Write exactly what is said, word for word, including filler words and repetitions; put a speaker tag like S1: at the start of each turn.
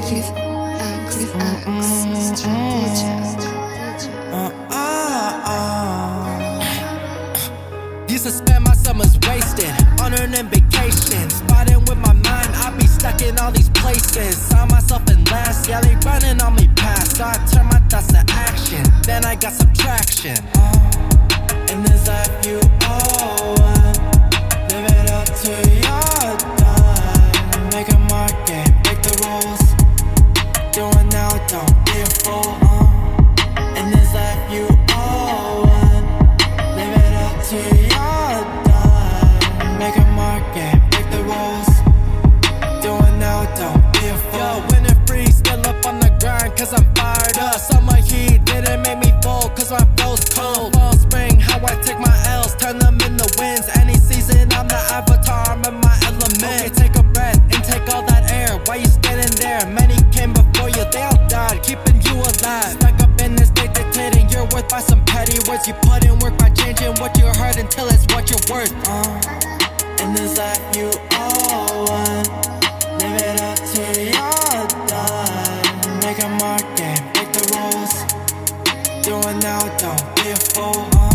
S1: Kingxxstrategic.
S2: Uh, uh, uh. Used to spend my summers wasted on earning vacations, spotting with my mind. I be stuck in all these places. Saw myself in last, yeah, they running on me past. So I turn my thoughts to action, then I got subtraction. Uh, in this life you owe one, live it up to your done. Make a market, break the rules. Do it now, don't be a fool. Uh, in this life you owe one, live it up to your done. Make a market, break the rules. Do it now, don't be a fool. Yo, winning free, still up on the grind, cause I'm fired up. Summer heat didn't make me fold, cause my flow's cold. Fall, spring, how I take my L's, turn them into wins. Any season, I'm the avatar, I'm in my element. Okay, take a breath and take all that air. Why you standing there? Many came before you, they all died, keeping you alive. Stuck up in this state, dictating your worth by some petty words. You put in work by changing what you heard until it's what you're worth. Uh, in this life you owe one, live it up to your done. Make a market, break the rules. Do it now, don't be a fool. Uh,